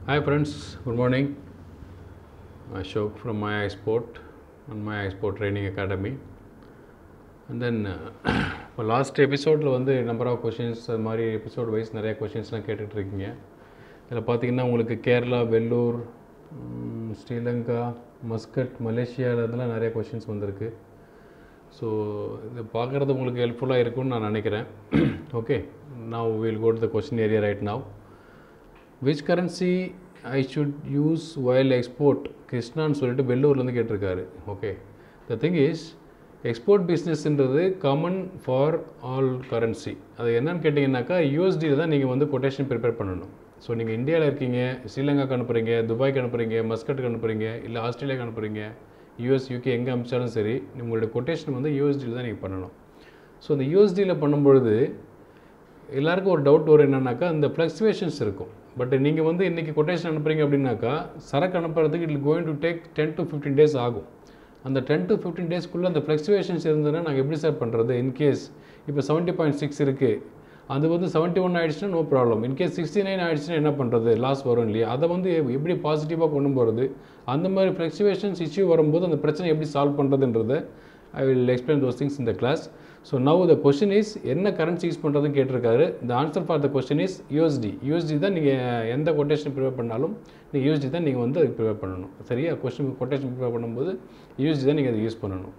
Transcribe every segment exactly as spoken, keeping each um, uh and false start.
Hi friends, good morning. Ashok from My Export and My Export Training Academy. And then for last episode வந்து number of questions அது மாதிரி episode wise நிறைய questions-லாம் கேட்டுட்டு இருக்கீங்க. இதில் பார்த்தீங்கன்னா உங்களுக்கு கேரளா, வெள்ளூர், ஸ்ரீலங்கா, மஸ்கட், மலேசியாவில் இதெல்லாம் நிறைய கொஷின்ஸ் வந்திருக்கு. ஸோ இது பார்க்குறது உங்களுக்கு ஹெல்ப்ஃபுல்லாக இருக்கும்னு நான் நினைக்கிறேன். Okay, now will go to the question area right now. Which currency I should use while export கிருஷ்ணான்னு சொல்லிட்டு வெள்ளூர்லேருந்து கேட்டிருக்காரு. Okay, the thing is export பிஸ்னஸ்ன்றது காமன் ஃபார் ஆல் கரன்சி. அது என்னன்னு கேட்டிங்கன்னாக்கா யூஎஸ்டியில் தான் நீங்கள் வந்து கொட்டேஷன் ப்ரிப்பேர் பண்ணணும். ஸோ நீங்கள் இந்தியாவில் இருக்கீங்க, ஸ்ரீலங்காக்கு அனுப்புகிறீங்க, துபாய்க்கு அனுப்புகிறீங்க, மஸ்கட்டுக்கு அனுப்புகிறீங்க, இல்லை ஆஸ்திரேலியாவுக்கு அனுப்புகிறீங்க, யூஎஸ், யூகே எங்கே அனுப்பிச்சாலும் சரி, உங்களுடைய கொட்டேஷன் வந்து யூஎஸ்டியில் தான் நீங்கள் பண்ணணும். ஸோ அந்த யூஎஸ்டியில் பண்ணும்பொழுது எல்லாருக்கும் ஒரு டவுட் வரும் என்னன்னாக்கா அந்த ஃப்ளக்சுவேஷன்ஸ் இருக்கும். பட் நீங்கள் வந்து இன்றைக்கி கொட்டேஷன் அனுப்புகிறீங்க அப்படின்னாக்கா சரக்கு அனுப்புறதுக்கு it going to take ten to fifteen days ஆகும். அந்த டென் டு ஃபிஃப்டீன் டேஸ்க்குள்ளே அந்த ஃப்ளக்சுவேஷன்ஸ் இருந்ததுன்னா நாங்கள் எப்படி சார் பண்ணுறது? இன்கேஸ் இப்போ செவன்ட்டி பாயிண்ட் சிக்ஸ் இருக்குது, அது வந்து செவன்ட்டி ஒன் ஆகிடுச்சுன்னா no problem. In case sixty nine ஆகிடுச்சுன்னா என்ன பண்ணுறது? லாஸ் வரும் இல்லையா? அதை வந்து எப்படி பாசிட்டிவாக கொண்டு போகிறது? அந்த மாதிரி ஃப்ளக்சுவேஷன்ஸ் இஷ்யூ வரும்போது அந்த பிரச்சனை எப்படி சால்வ் பண்ணுறதுன்றதை I will explain those things in the class. So now the question is என்ன கரன்சி யூஸ் பண்ணுறதுன்னு கேட்டிருக்காரு. The answer for the question is USD. USD தான் நீங்கள் எந்த கொட்டேஷன் ப்ரிப்பேர் பண்ணாலும் நீங்கள் யூஎஸ்டி தான் நீங்கள் வந்து அதுக்கு ப்ரிப்பேர் பண்ணணும். சரியா? கொஸ்டின் கொட்டேஷன் ப்ரிப்பேர் பண்ணும்போது யூஎஸ்டி தான் நீங்கள் அதை யூஸ் பண்ணணும்.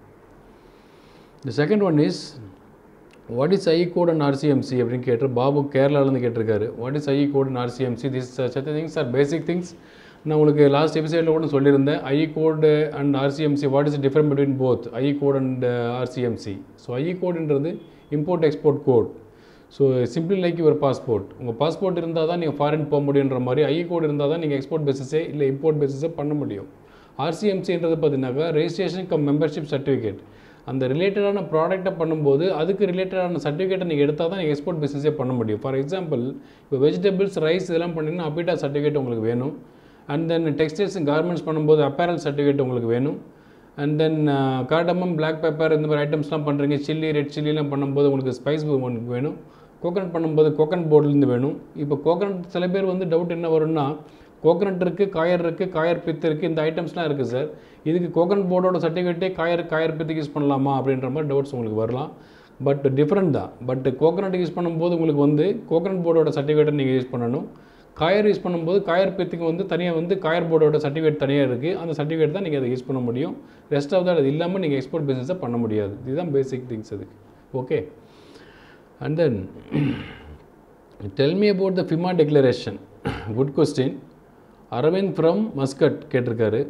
The second one is what is I code and RCMC அப்படின்னு கேட்டு பாபு கேரளாவிலேருந்து கேட்டிருக்காரு. What is I code and RCMC? This such things are basic things. நான் உங்களுக்கு லாஸ்ட் எபிசோடில் கூட சொல்லியிருந்தேன். I code and RCMC what is different between both I code and RCMC. So I கோடுன்றது import export code. So simply like your passport. உங்கள் passport இருந்தால் தான் நீங்கள் ஃபாரின் போக முடியுன்ற மாதிரி ஐ கோடு இருந்தால் தான் நீங்கள் எக்ஸ்போர்ட் பேசிஸே இல்லை இம்போர்ட் பேசிஸே பண்ண முடியும். ஆர்சிஎம்சின்றது பார்த்தீங்கன்னாக்கா ரெஜிஸ்ட்ரேஷன் கம் மெம்பர்ஷிப் சர்டிஃபிகேட். அந்த ரிலேட்டடான ப்ராடக்ட்டை பண்ணும்போது அதுக்கு ரிலேட்டடான சர்டிஃபிகேட்டை நீங்கள் எடுத்தால் தான் நீங்கள் எக்ஸ்போர்ட் பிஸ்னஸே பண்ண முடியும். ஃபார் எக்ஸாம்பிள் இப்போ வெஜிடபிள்ஸ், ரைஸ் இதெல்லாம் பண்ணிங்கன்னா அபிட்டா சர்டிஃபிகேட் உங்களுக்கு வேணும். And then textiles and garments பண்ணும்போது அப்பேரல் சர்டிஃபிகேட் உங்களுக்கு வேணும். And then cardamom, black pepper இந்த மாதிரி ஐட்டம்ஸ்லாம் பண்ணுறீங்க, சில்லி, ரெட் சில்லிலாம் பண்ணும்போது உங்களுக்கு ஸ்பைஸ் உங்களுக்கு வேணும். கோகனட் பண்ணும்போது கோகனட் போர்ட்லேருந்து வேணும். இப்போ கோகனட் சில பேர் வந்து டவுட் என்ன வரும்னா, கோகனட் இருக்குது, காயர் இருக்குது, காயர் பித்து இருக்குது, இந்த ஐட்டம்ஸ்லாம் இருக்குது சார், இதுக்கு கோகனட் போர்டோட சர்டிஃபிகேட்டே காயர் காயர் பித்துக்கு யூஸ் பண்ணலாமா அப்படின்ற மாதிரி டவுட்ஸ் உங்களுக்கு வரலாம். பட் டிஃப்ரெண்ட் தான். பட் கோகனட் யூஸ் பண்ணும்போது உங்களுக்கு வந்து கோகனட் போர்டோட சர்டிஃபிகேட்டை நீங்கள் யூஸ் பண்ணணும். காயர் யூஸ் பண்ணும்போது காயர் பித்துக்கு வந்து தனியாக வந்து காயர் போர்டோட சர்டிஃபிகேட் தனியாக இருக்குது. அந்த சர்டிஃபிகேட் தான் நீங்கள் அதை யூஸ் பண்ண முடியும். ரெஸ்ட் ஆஃப் தட் அது இல்லாமல் நீங்கள் எக்ஸ்போர்ட் பிஸ்னஸை பண்ண முடியாது. இதுதான் பேசிக் திங்ஸ் அதுக்கு. Okay, and then tell me about the FEMA declaration. Good question. Aravind from Muscat கேட்டிருக்காரு.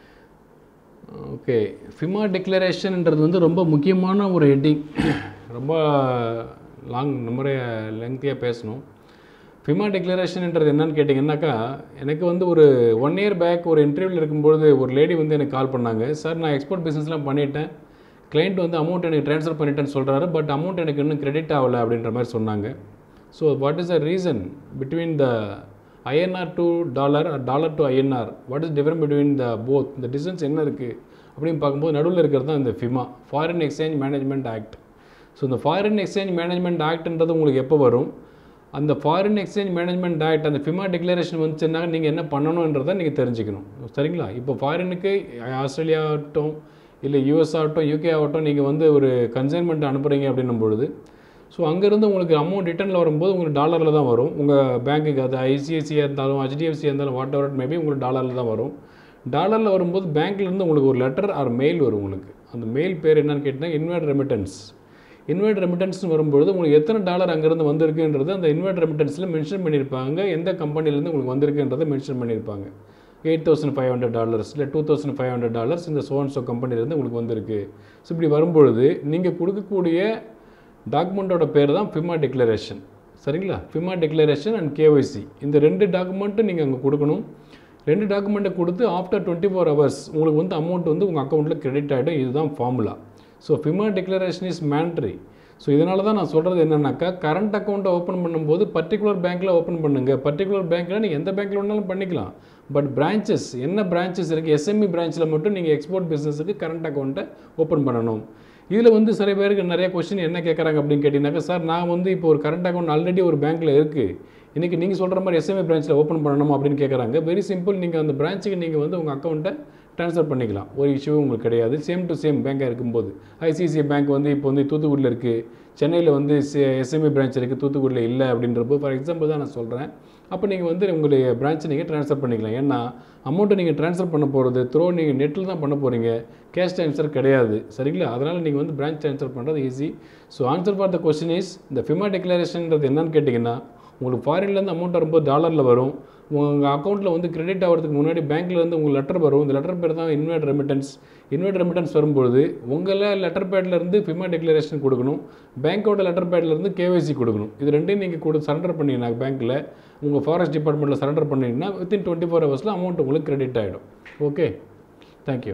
ஓகே, ஃபிமா டிக்ளரேஷன்ன்றது வந்து ரொம்ப முக்கியமான ஒரு ஹெட்டிங். ரொம்ப லாங் நிறைய லெங்க்தியாக பேசணும். ஃபிமா டிக்ளரேஷன்ன்றது என்னன்னு கேட்டிங்கன்னாக்கா, எனக்கு வந்து ஒரு ஒன் இயர் பேக் ஒரு இன்டர்வியூவில் இருக்கும்போது ஒரு லேடி வந்து எனக்கு கால் பண்ணாங்க. சார், நான் எக்ஸ்போர்ட் பிஸ்னஸ்லாம் பண்ணிட்டேன், கிளைண்ட் வந்து அமௌண்ட் எனக்கு ட்ரான்ஸ்ஃபர் பண்ணிட்டேன்னு சொல்கிறாரு, பட் அமௌண்ட் எனக்கு இன்னும் கிரெடிட் ஆகலை அப்படின்ற மாதிரி சொன்னாங்க. So what is the reason between the INR to dollar or dollar to INR? What is different between the both? இந்த டிஸ்டன்ஸ் என்ன இருக்குது அப்படின்னு பார்க்கும்போது நடுவில் இருக்கிறது தான் இந்த FEMA, foreign exchange management act. So இந்த ஃபாரின் எக்ஸ்சேஞ்ச் மேனேஜ்மெண்ட் ஆக்ட்ன்றது உங்களுக்கு எப்போ வரும்? அந்த ஃபாரின் எக்ஸ்சேஞ்ச் மேனேஜ்மெண்ட் ஆக்ட், அந்த ஃபிமா டிக்ளரேஷன் வந்துச்சுன்னா நீங்கள் என்ன பண்ணணுன்றதை நீங்கள் தெரிஞ்சுக்கணும். சரிங்களா? இப்போ ஃபாரினுக்கு ஆஸ்திரேலியா ஆகட்டும், இல்லை யூஎஸ் ஆகட்டும், யூகே ஆகட்டும், நீங்கள் வந்து ஒரு கன்சைன்மெண்ட் அனுப்புகிறீங்க அப்படின்னும் பொழுது, ஸோ அங்கேருந்து உங்களுக்கு அமௌண்ட் ரிட்டர்னில் வரும்போது உங்களுக்கு டாலரில் தான் வரும். உங்கள் பேங்க்குக்கு அது ஐசிஐசியாக இருந்தாலும் ஹெச்டிஎஃப்சியாக இருந்தாலும் வாட் எவர் மேபி உங்களுக்கு டாலரில் தான் வரும். டாலரில் வரும்போது பேங்க்லேருந்து உங்களுக்கு ஒரு லெட்டர் ஆர் மெயில் வரும். உங்களுக்கு அந்த மெயில் பேர் என்னன்னு கேட்டிங்கன்னா இன்வெர்ட் ரெமிட்டன்ஸ். இன்வெர்ட் ரெமிட்டன்ஸ்னு வரும்பொழுது உங்களுக்கு எத்தனை டாலர் அங்கேருந்து வந்திருக்குன்றது அந்த இன்வெர்ட் ரெமிட்டன்ஸில் மென்ஷன் பண்ணியிருப்பாங்க. எந்த கம்பெனிலேருந்து உங்களுக்கு வந்திருக்குன்றதை மென்ஷன் பண்ணியிருப்பாங்க. Eight thousand five hundred dollars இல்லை two thousand five hundred dollars இந்த சோன்ஸோ கம்பெனிலேருந்து உங்களுக்கு வந்திருக்கு. ஸோ இப்படி வரும்பொழுது நீங்கள் கொடுக்கக்கூடிய டாக்குமெண்ட்டோட பேர் தான் ஃபிமா டிக்ளரேஷன். சரிங்களா? ஃபிமா டிக்ளரேஷன் அண்ட் கேஒய்சி, இந்த ரெண்டு டாக்குமெண்ட்டும் நீங்கள் அங்கே கொடுக்கணும். ரெண்டு டாக்குமெண்ட்டை கொடுத்து ஆஃப்டர் டுவெண்ட்டி ஃபோர் ஹவர்ஸ் உங்களுக்கு வந்து அமௌண்ட் வந்து உங்கள் அக்கௌண்ட்டில் கிரெடிட் ஆகிடும். இதுதான் formula. So FEMA declaration is mandatory. So இதனால தான் நான் சொல்கிறது என்னென்னாக்கா, கரண்ட் அக்கௌண்ட்டை ஓப்பன் பண்ணும்போது பர்டிகுலர் பேங்க்கில் ஓப்பன் பண்ணுங்கள். பர்டிகுலர் பேங்க்கில் நீங்கள் எந்த பேங்க்கில் வேணாலும் பண்ணிக்கலாம். பட் பிரான்ச்சஸ் என்ன பிரான்ச்சஸ் இருக்குது, எஸ்எம்இ பிரான்ச்சில் மட்டும் நீங்கள் எக்ஸ்போர்ட் பிஸ்னஸுக்கு கரண்ட் அக்கௌண்ட்டை ஓப்பன் பண்ணணும். இதில் வந்து சில பேருக்கு நிறைய கொஸ்டின் என்ன கேட்குறாங்க அப்படின்னு கேட்டிங்கனாக்கா, சார் நான் வந்து இப்போ ஒரு கரண்ட் அக்கௌண்ட் ஆல்ரெடி ஒரு பேங்க்கில் இருக்குது, இன்றைக்கி நீங்கள் சொல்கிற மாதிரி எஸ்எம்ஏ பிரான்ச்சில் ஓப்பன் பண்ணணுமா அப்படின்னு கேட்குறாங்க. வெரி சிம்பிள், நீங்கள் அந்த பிரான்ச்சுக்கு நீங்கள் வந்து உங்கள் அக்கௌண்ட்டை ட்ரான்ஸ்ஃபர் பண்ணிக்கலாம். ஒரு இஷ்யூ உங்களுக்கு கிடையாது. சேம் டு சேம் பேங்காக இருக்கும்போது ஐசிஐசிஐ பேங்க் வந்து இப்போ வந்து தூத்துக்குடியில் இருக்குது, சென்னையில் வந்து எஸ்எம்ஏ பிரான்ச் இருக்குது, தூத்துக்குடியில் இல்லை அப்படின்றப்போ ஃபார் எக்ஸாம்பிள் தான் நான் சொல்கிறேன். அப்போ நீங்கள் வந்து உங்களுடைய பிரான்ச்சை நீங்கள் ட்ரான்ஸ்ஃபர் பண்ணிக்கலாம். ஏன்னா அமௌண்ட்டை நீங்கள் ட்ரான்ஸ்ஃபர் பண்ண போகிறது த்ரோ நீங்கள் நெட்டில் தான் பண்ண போகிறீங்க, கேஷ் ட்ரான்ஸ்ஃபர் கிடையாது. சரிங்களா? அதனால் நீங்கள் வந்து பிரான்ச் ட்ரான்ஸ்ஃபர் பண்ணுறது easy. So answer for the question is, இந்த ஃபிமா டிக்ளரேஷன்றது என்னன்னு கேட்டிங்கன்னா, உங்களுக்கு ஃபாரின்லேருந்து அமௌண்ட் வரும்போது டாலரில் வரும். உங்கள் அக்கௌண்ட்டில் வந்து கிரெடிட் ஆகிறதுக்கு முன்னாடி பேங்க்லேருந்து உங்களுக்கு லெட்டர் வரும். இந்த லெட்டர் பேர் தான் இன்வெர்ட் ரெமிட்டன்ஸ். இன்வெர்ட் ரெமிட்டன்ஸ் வரும்போது உங்களை லெட்டர் பேட்லேருந்து ஃபிமா டிக்ளரேஷன் கொடுக்கணும், பேங்க்கோட லெட்டர் பேட்லேருந்து கேஒய்சி கொடுக்கணும். இது ரெண்டையும் நீங்கள் கூட சரண்டர் பண்ணிங்கன்னா பேங்க்கில் உங்கள் ஃபாரஸ்ட் டிபார்ட்மெண்ட்டில் சரண்டர் பண்ணிங்கன்னா வித்தின் டுவெண்ட்டி ஃபோர் ஹவர்ஸில் அமௌண்ட் உங்களுக்கு கிரெடிட் ஆகிடும். Okay, thank you.